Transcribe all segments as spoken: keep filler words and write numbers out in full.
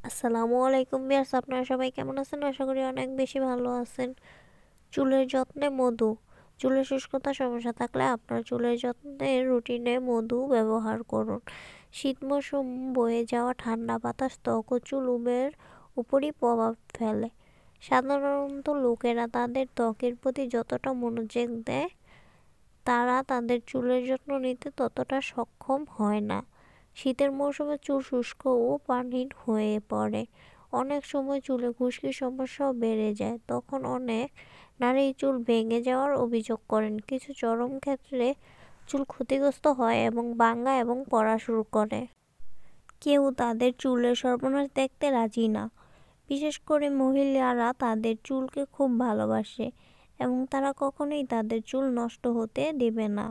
আসসালামু আলাইকুম ভিউয়ার্স, আপনারা সবাই কেমন আছেন? আশা করি অনেক বেশি ভালো আছেন। চুলের যত্নে মধু। চুলের শুষ্কতা সমস্যা থাকলে আপনার চুলের যত্নের রুটিনে মধু ব্যবহার করুন। শীত মৌসুম, বয়ে যাওয়া ঠান্ডা বাতাস ত্বক ও চুলের উপরই প্রভাব ফেলে। সাধারণত লোকেরা তাদের ত্বকের প্রতি যতটা মনোযোগ দেয়, তারা তাদের চুলের যত্ন নিতে ততটা সক্ষম হয় না। শীতের মৌসুমে চুল শুষ্ক ও পানির হয়ে পড়ে। অনেক সময় চুলে খুশকির সমস্যাও বেড়ে যায়। তখন অনেক নারী চুল ভেঙে যাওয়ার অভিযোগ করেন। কিছু চরম ক্ষেত্রে চুল ক্ষতিগ্রস্ত হয় এবং ভাঙা এবং পড়া শুরু করে। কেউ তাদের চুলের সর্বনাশ দেখতে রাজি না। বিশেষ করে মহিলারা তাদের চুলকে খুব ভালোবাসে এবং তারা কখনোই তাদের চুল নষ্ট হতে দেবে না।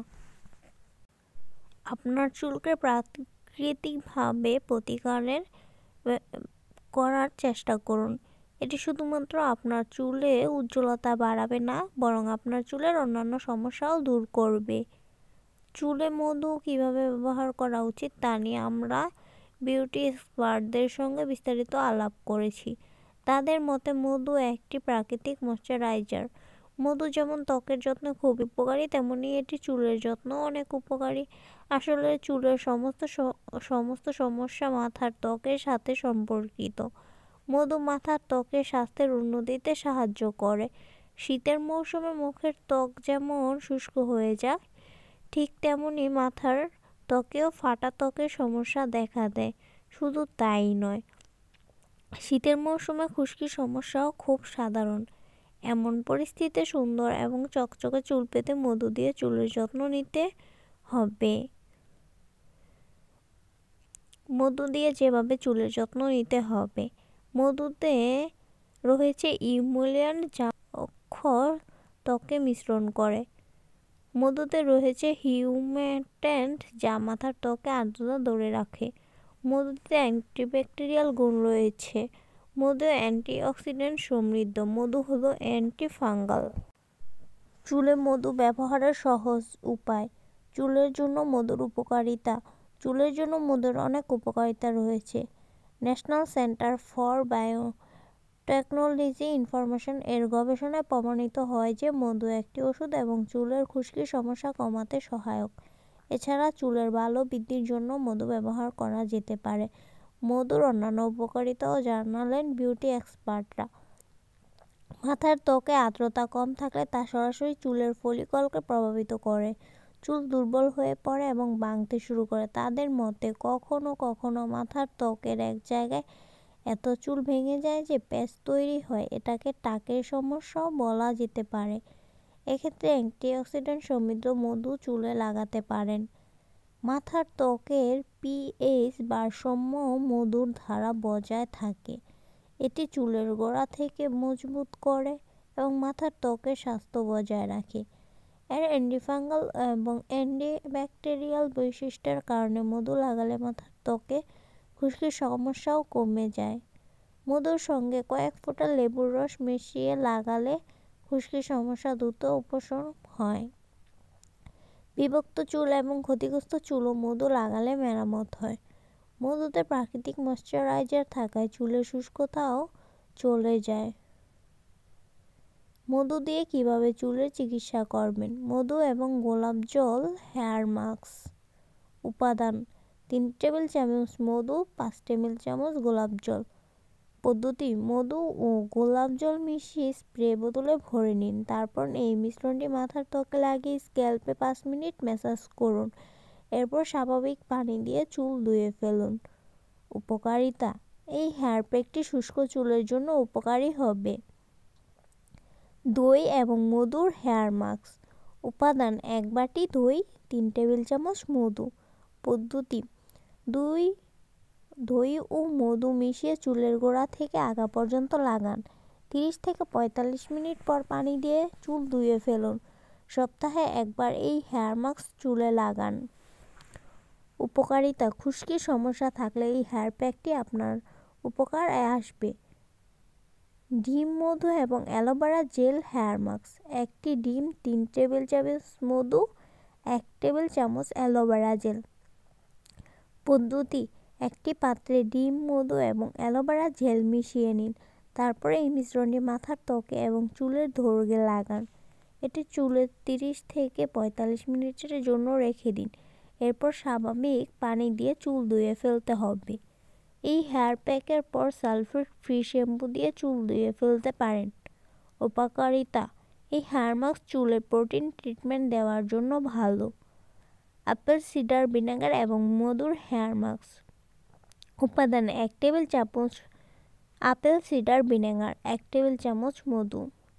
আপনার চুলকে প্রাকৃতিকভাবে প্রতিকারের করার চেষ্টা করুন। এটি শুধুমাত্র আপনার চুলে উজ্জ্বলতা বাড়াবে না, বরং আপনার চুলের অন্যান্য সমস্যাও দূর করবে। চুলে মধু কীভাবে ব্যবহার করা উচিত তা নিয়ে আমরা বিউটি এক্সপার্টদের সঙ্গে বিস্তারিত আলাপ করেছি। তাদের মতে মধু একটি প্রাকৃতিক ময়শ্চারাইজার। মধু যেমন ত্বকের যত্নে খুব উপকারী, তেমনি এটি চুলের যত্নেও অনেক উপকারী। আসলে চুলের সমস্ত সমস্ত সমস্যা মাথার ত্বকের সাথে সম্পর্কিত। মধু মাথার ত্বকের স্বাস্থ্যের উন্নতিতে সাহায্য করে। শীতের মৌসুমে মুখের ত্বক যেমন শুষ্ক হয়ে যায়, ঠিক তেমনি মাথার ত্বকেও ফাটা ত্বকের সমস্যা দেখা দেয়। শুধু তাই নয়, শীতের মৌসুমে খুশকির সমস্যাও খুব সাধারণ। এমন পরিস্থিতিতে সুন্দর এবং চকচকে চুল পেতে মধু দিয়ে চুলের যত্ন নিতে হবে। মধু দিয়ে যেভাবে চুলের যত্ন নিতে হবে। মধুতে রয়েছে ইমুলিয়েন্ট যা অক্ষর ত্বকে মিশ্রণ করে। মধুতে রয়েছে হিউমেট্যান্ট যা মাথার ত্বকে আর্দ্রতা ধরে রাখে। মধুতে অ্যান্টিব্যাকটেরিয়াল গুণ রয়েছে। মধু অ্যান্টিঅক্সিডেন্ট সমৃদ্ধ। মধু হলো অ্যান্টি ফাঙ্গাল। চুলে মধু ব্যবহারের সহজ উপায়। চুলের জন্য মধুর উপকারিতা। চুলের জন্য মধুর অনেক উপকারিতা রয়েছে। National Center for Biotechnology Information এর গবেষণায় প্রমাণিত হয় যে মধু একটি ওষুধ এবং চুলের খুশকির সমস্যা কমাতে সহায়ক। এছাড়া চুলের ভালো বৃদ্ধির জন্য মধু ব্যবহার করা যেতে পারে। মধুর অন্যান্য উপকারিতাও জানালেন বিউটি এক্সপার্টরা। মাথার ত্বকে আর্দ্রতা কম থাকলে তা সরাসরি চুলের ফলিকলকে প্রভাবিত করে। চুল দুর্বল হয়ে পড়ে এবং ভাঙতে শুরু করে। তাদের মতে কখনো কখনো মাথার ত্বকের এক জায়গায় এত চুল ভেঙে যায় যে প্যাচ তৈরি হয়। এটাকে টাকের সমস্যাও বলা যেতে পারে। এক্ষেত্রে অ্যান্টিঅক্সিডেন্ট সমৃদ্ধ মধু চুলে লাগাতে পারেন। মাথার ত্বকের পিএইচ ভারসাম্য মধুর দ্বারা বজায় থাকে। এটি চুলের গোড়া থেকে মজবুত করে এবং মাথার ত্বকের স্বাস্থ্য বজায় রাখে। এর অ্যান্টিফাঙ্গাল এবং অ্যান্টিব্যাকটেরিয়াল বৈশিষ্ট্যের কারণে মধু লাগালে মাথার ত্বকে খুশকির সমস্যাও কমে যায়। মধুর সঙ্গে কয়েক ফোঁটা লেবুর রস মিশিয়ে লাগালে খুশকির সমস্যা দ্রুত উপশম হয়। বিভক্ত চুল এবং ক্ষতিগ্রস্ত চুলও মধু লাগালে মেরামত হয়। মধুতে প্রাকৃতিক ময়শ্চারাইজার থাকায় চুলের শুষ্কতাও চলে যায়। মধু দিয়ে কিভাবে চুলের চিকিৎসা করবেন। মধু এবং গোলাপ জল হেয়ার মাস্ক। উপাদান: তিন টেবিল চামচ মধু, পাঁচ টেবিল চামচ গোলাপ জল। পদ্ধতি: মধু ও গোলাপ জল মিশিয়ে স্প্রে বোতলে ভরে নিন। তারপর এই মিশ্রণটি মাথার ত্বকে লাগিয়ে স্ক্যাল্পে পাঁচ মিনিট ম্যাসাজ করুন। এরপর স্বাভাবিক পানি দিয়ে চুল ধুয়ে ফেলুন। উপকারিতা: এই হেয়ার প্যাকটি শুষ্ক চুলের জন্য উপকারী হবে। দই এবং মধুর হেয়ার মাস্ক। উপাদান: এক বাটি দই, তিন টেবিল চামচ মধু। পদ্ধতি: দুই দই ও মধু মিশিয়ে চুলের গোড়া থেকে আগা পর্যন্ত লাগান। তিরিশ থেকে পঁয়তাল্লিশ মিনিট পর পানি দিয়ে চুল ধুয়ে ফেলুন। সপ্তাহে একবার এই হেয়ার মাস্ক চুলে লাগান। উপকারিতা: খুশকির সমস্যা থাকলে এই হেয়ার প্যাকটি আপনার উপকার আসবে। ডিম, মধু এবং অ্যালোভেরা জেল হেয়ার মাস্ক। একটি ডিম, তিন টেবিল চামচ মধু, এক টেবিল চামচ অ্যালোভেরা জেল। পদ্ধতি: একটি পাত্রে ডিম, মধু এবং অ্যালোভেরা জেল মিশিয়ে নিন। তারপরে এই মিশ্রণটি মাথার ত্বকে এবং চুলের দৈর্ঘ্যে লাগান। এটি চুলে তিরিশ থেকে পঁয়তাল্লিশ মিনিটের জন্য রেখে দিন। এরপর স্বাভাবিক পানি দিয়ে চুল ধুয়ে ফেলতে হবে। এই হেয়ার প্যাকের পর সালফেট ফ্রি শ্যাম্পু দিয়ে চুল ধুয়ে ফেলতে পারেন। উপকারিতা: এই হেয়ার মাস্ক চুলের প্রোটিন ট্রিটমেন্ট দেওয়ার জন্য ভালো। আপেল সিডার ভিনেগার এবং মধুর হেয়ার মাস্ক। উপাদান: এক টেবিল চামচ আপেল সিডার ভিনেগার, এক টেবিল চামচ মধু।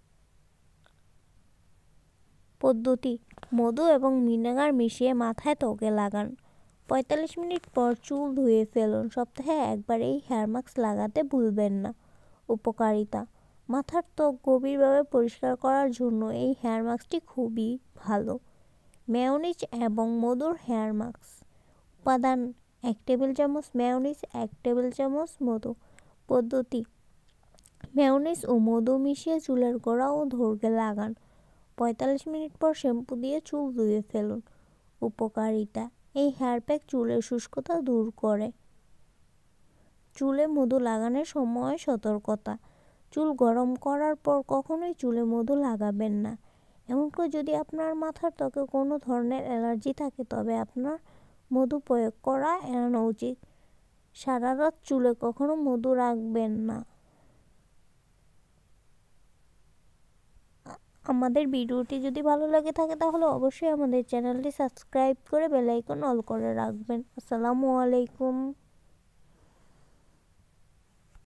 পদ্ধতি: মধু এবং ভিনেগার মিশিয়ে মাথায় ত্বকে লাগান। পঁয়তাল্লিশ মিনিট পর চুল ধুয়ে ফেলুন। সপ্তাহে একবার এই হেয়ার মাস্ক লাগাতে ভুলবেন না। উপকারিতা: মাথার ত্বক গভীরভাবে পরিষ্কার করার জন্য এই হেয়ার মাস্কটি খুবই ভালো। মেয়োনিজ এবং মধুর হেয়ার মাস্ক। উপাদান: এক টেবিল চামচ মেয়োনিজ, এক টেবিল চামচ মধু। পদ্ধতি: মেয়োনিজ ও মধু মিশিয়ে চুলের গোড়া ও দৈর্ঘ্যে লাগান। পঁয়তাল্লিশ মিনিট পর শ্যাম্পু দিয়ে চুল ধুয়ে ফেলুন। উপকারিতা: এই হেয়ার প্যাক চুলের শুষ্কতা দূর করে। চুলে মধু লাগানোর সময় সতর্কতা: চুল গরম করার পর কখনোই চুলে মধু লাগাবেন না। এমনকি যদি আপনার মাথার ত্বকে কোনো ধরনের অ্যালার্জি থাকে তবে আপনার মধু প্রয়োগ করা এড়ানো উচিত। সারা রাত চুলে কখনো মধু রাখবেন না। আমাদের ভিডিওটি যদি ভালো লাগে থাকে তাহলে অবশ্যই আমাদের চ্যানেলটি সাবস্ক্রাইব করে বেল আইকন অল করে রাখবেন। আসসালামু আলাইকুম।